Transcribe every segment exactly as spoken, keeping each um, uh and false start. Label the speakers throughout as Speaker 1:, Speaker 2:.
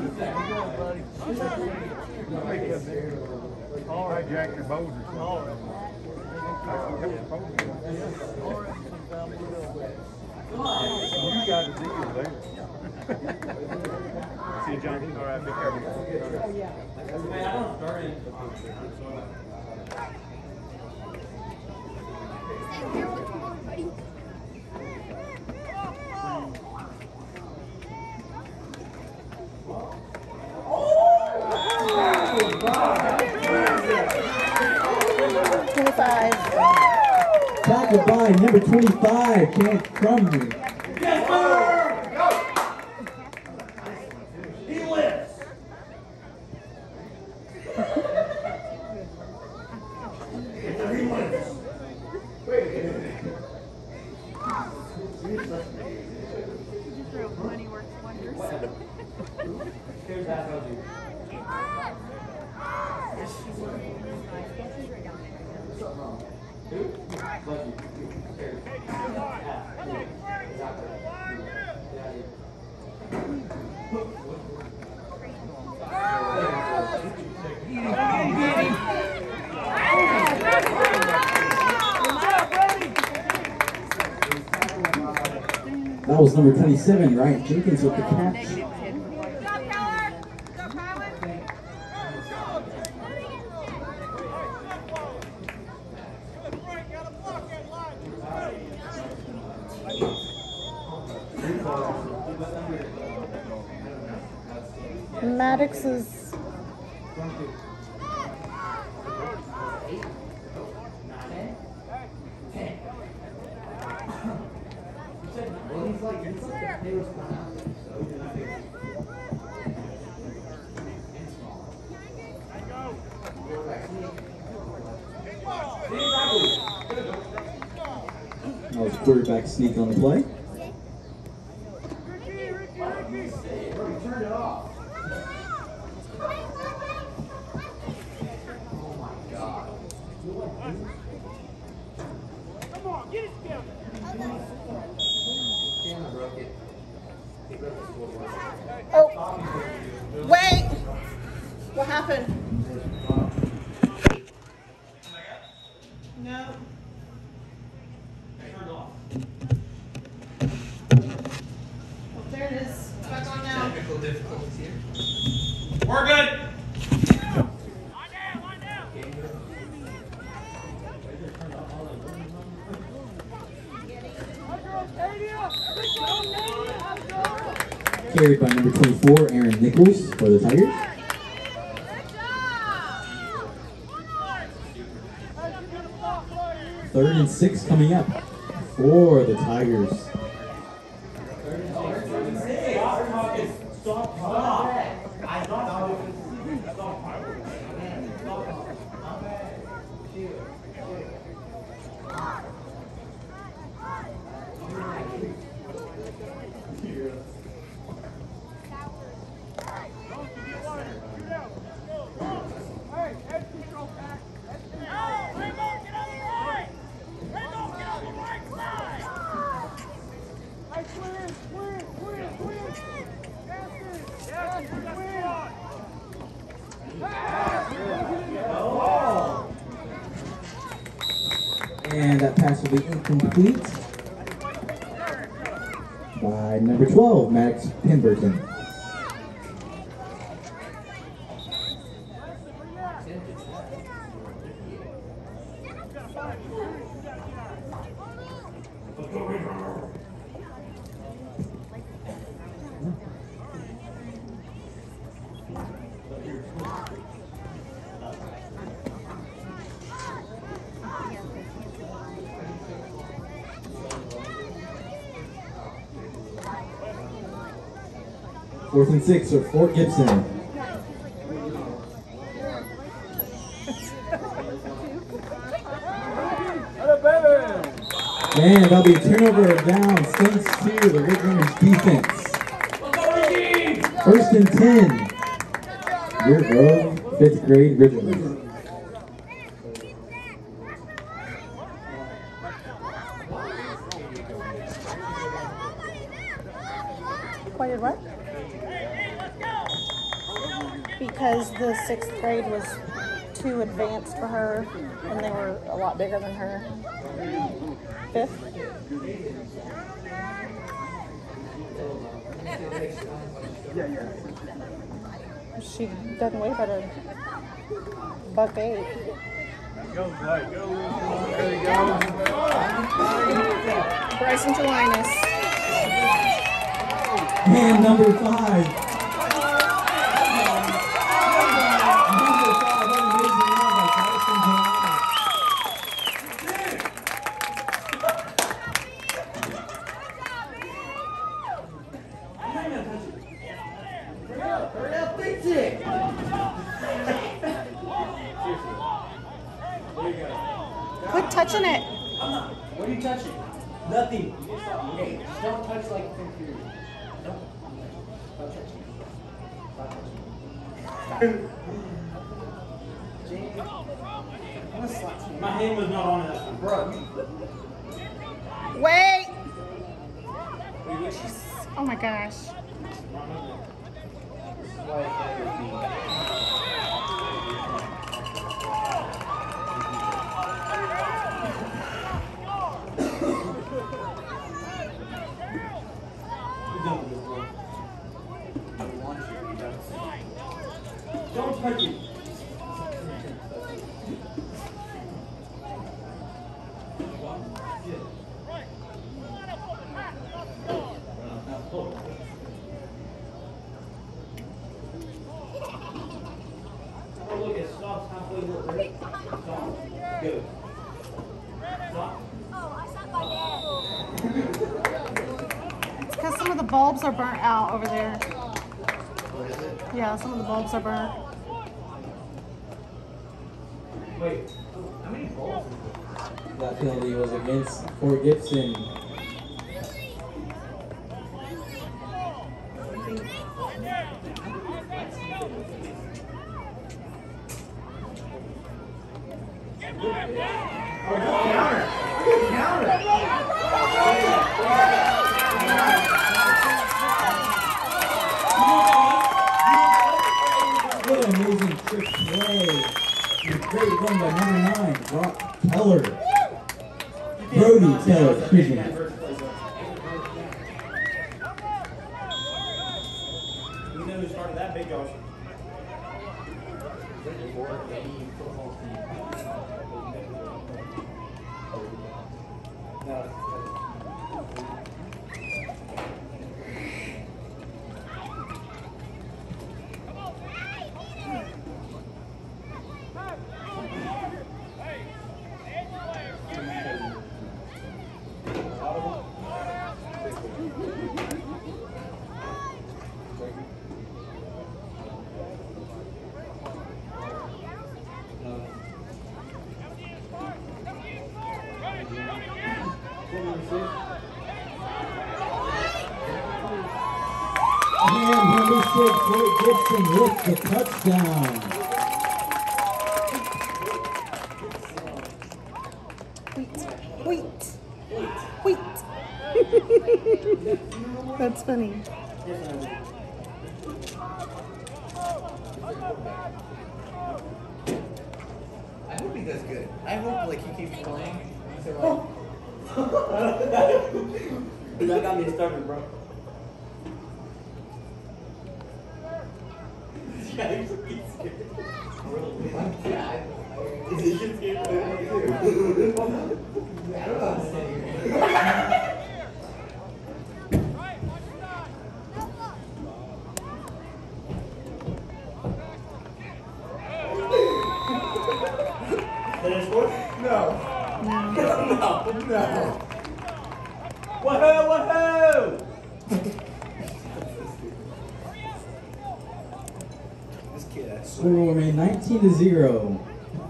Speaker 1: I jacked your bows or something. You got a deal there. See you, John. All right, be careful.
Speaker 2: twenty-five.
Speaker 3: Tackled by number twenty-five, Kent Crumley.
Speaker 4: Yes, sir! Go! He lives. He lives. Wait a minute.
Speaker 5: Money works wonders.
Speaker 4: Here's that of you.
Speaker 3: That was number twenty-seven, Ryan Jenkins with the catch.
Speaker 2: Maddox is
Speaker 3: That was quarterback sneak on the play.
Speaker 2: Oh, wait! What happened? No. Well, there it is. Back on now.
Speaker 4: Technical difficulties here. We're good.
Speaker 3: Carried by number twenty-four, Aaron Nichols for the Tigers. Third and six coming up for the Tigers. And that pass will be incomplete by number twelve, Max Pemberton. Fourth and six for Fort Gibson. And that'll be a turnover down thanks to the Red Runners defense. First and ten. Deer Grove, fifth grade Red Runners.
Speaker 2: Wait, what? because the sixth grade was too advanced for her, and they were a lot bigger than her. Fifth.
Speaker 1: Yeah, yeah.
Speaker 2: She doesn't weigh but a buck eight.
Speaker 1: Go, Blake. Go. There you go.
Speaker 2: Bryson Jelinas.
Speaker 3: And number five. Number five, what an amazing run by Bryson Jelinas.
Speaker 4: Hurry up, fix it!
Speaker 2: Quit touching it.
Speaker 4: I'm not. What are you touching? Nothing. Okay, just don't touch like thing period. Don't. Stop touching. Stop touching. Jamie, I'm gonna slap you. My hand was not on that one. Bro, you.
Speaker 2: Wait.
Speaker 4: Wait, wait, she's.
Speaker 2: Oh my gosh.
Speaker 4: Don't touch it. Oh, look, it stops halfway through. Ready? Stop. Go. Stop.
Speaker 2: It's because some of the bulbs are burnt out over there.
Speaker 4: What is it?
Speaker 2: Yeah, some of the bulbs are burnt.
Speaker 4: Wait, how many balls is it?
Speaker 3: That penalty was against Fort Gibson. What an amazing trick play. Great run by number nine, Brock Keller. Brody Keller, excuse me.
Speaker 4: You know who started that big Josh?
Speaker 3: And number six, Fort Gibson with the touchdown.
Speaker 2: Wheat. Wheat. Wheat. That's funny.
Speaker 5: I hope he does good. I hope like he keeps playing. So, like,
Speaker 4: That got me started, bro.
Speaker 5: yeah, he's scared. Yeah, I, is he scared of that too? I don't know how to say it.
Speaker 4: Did I score?
Speaker 5: No.
Speaker 2: No.
Speaker 5: No. No.
Speaker 4: Woohoo! Woohoo!
Speaker 5: This kid, I swear.
Speaker 3: Score will remain nineteen to zero.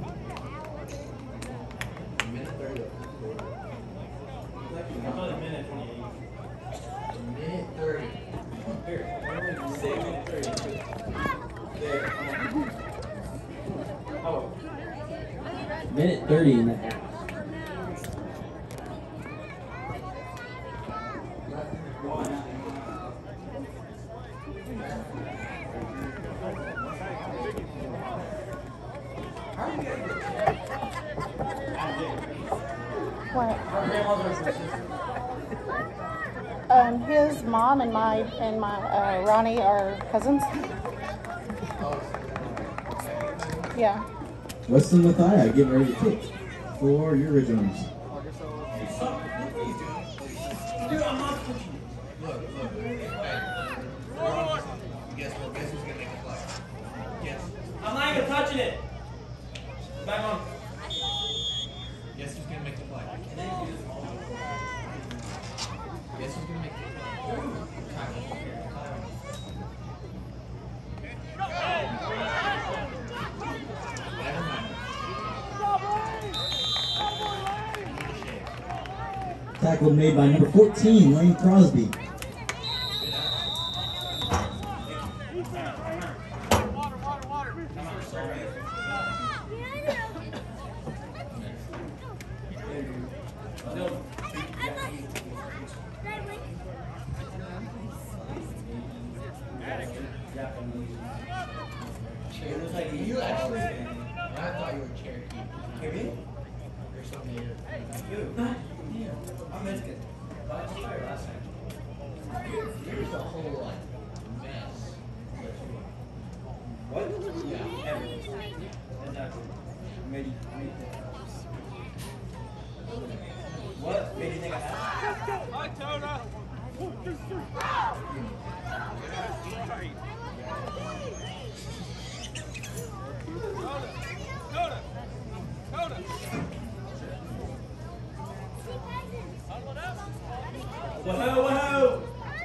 Speaker 5: Minute thirty.
Speaker 4: I thought a minute twenty-eight.
Speaker 5: Minute thirty.
Speaker 4: Here, say minute thirty. There. Oh.
Speaker 3: Minute thirty and a half.
Speaker 2: What?
Speaker 4: Our grandmas are sisters.
Speaker 2: Um, his mom and my and my uh, Ronnie are cousins. Yeah.
Speaker 3: Weston Mathia getting ready to kick for your originals.
Speaker 4: Dude, I'm not touching it.
Speaker 5: Look, look. Hey. Guess what? Guess who's gonna make the play? Guess.
Speaker 4: I'm not even touching it. Back on.
Speaker 5: Guess who's gonna make the play? Guess who's gonna make the play? Never mind.
Speaker 3: Tackle made by number fourteen, Lane Crosby.
Speaker 5: You actually, I thought you were Cherokee. Cherokee? Or something. You? I'm Mexican. But I just started last time. Here's a whole like mess. What? Yeah. Everything. Exactly. Made you, made you What? Made you think I had?
Speaker 1: Hi, Toda. Toda. Toda.
Speaker 4: Whoa, whoa!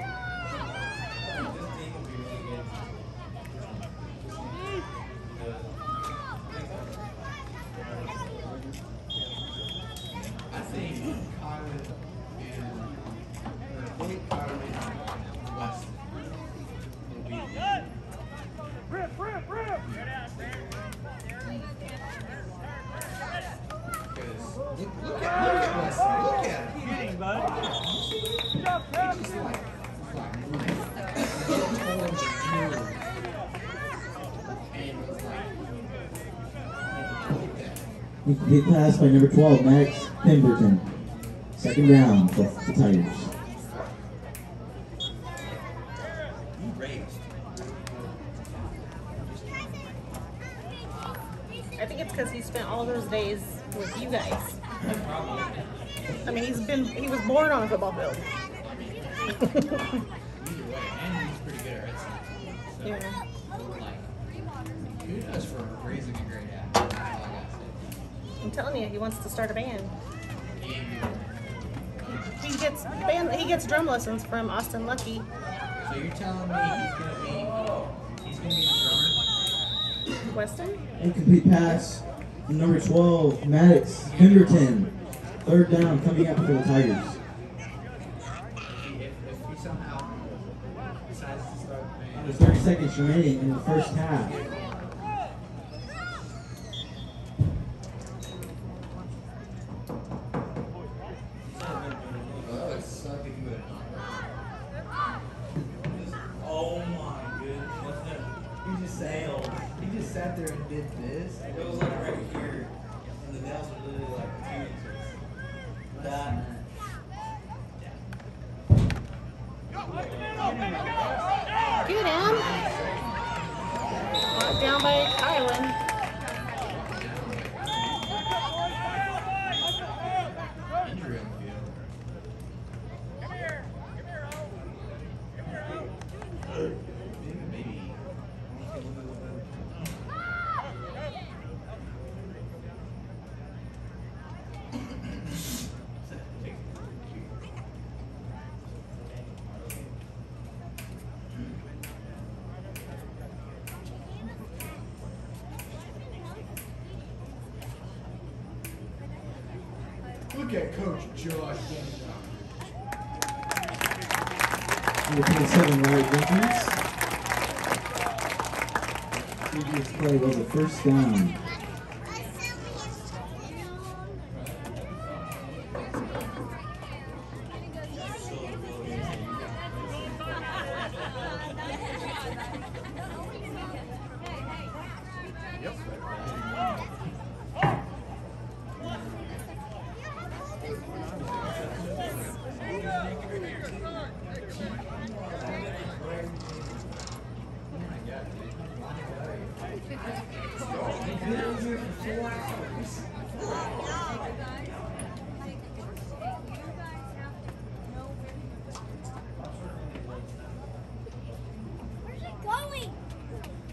Speaker 5: I think Kylan and or I think Kylan and Weston will be
Speaker 1: Rip, rip, rip.
Speaker 5: because look, look at look at Weston. Look at him.
Speaker 1: Get him, bud. Good job, Travis.
Speaker 5: It's like it's like moving. It's told to move. And it's like look at that.
Speaker 3: Incomplete pass by number twelve, Max Pemberton. Second down for the Tigers.
Speaker 5: You raised.
Speaker 2: I think it's because he spent all those days with you guys. I mean, he's been he was born on a football field.
Speaker 5: Either way, and he's pretty good at red stuff. So,
Speaker 2: Yeah.
Speaker 5: like, kudos for raising a great athlete. That's all I gotta say.
Speaker 2: I'm telling you, he wants to start a band.
Speaker 5: And
Speaker 2: He gets band. He gets drum lessons from Austin Lucky.
Speaker 5: so you're telling me he's gonna be he's gonna be the drummer?
Speaker 2: Weston.
Speaker 3: Incomplete pass from number twelve, Maddox Pemberton. Third down coming up for the Tigers.
Speaker 5: If he, if, if he somehow decides to start the band,
Speaker 3: There's thirty seconds remaining in the first half.
Speaker 5: oh, that would suck if you would have not.
Speaker 4: Oh my goodness.
Speaker 5: He just sailed. He just sat there and did this.
Speaker 4: It was like right here, and the nails are literally like two inches. That.
Speaker 2: Get him. Knocked down by Kylan.
Speaker 5: Injury on the field. Maybe, maybe. Look at Coach Josh.
Speaker 3: Number twenty-seven, Larry Jenkins. Previous play was a first down.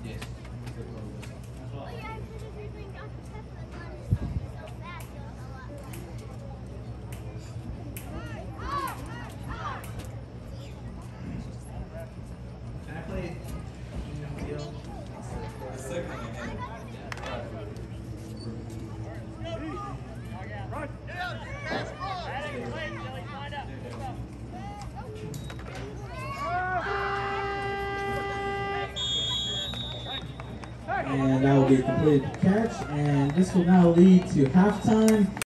Speaker 5: Yes. Can I play?
Speaker 6: It's like my hand.
Speaker 3: And that will be a completed catch, and this will now lead to halftime.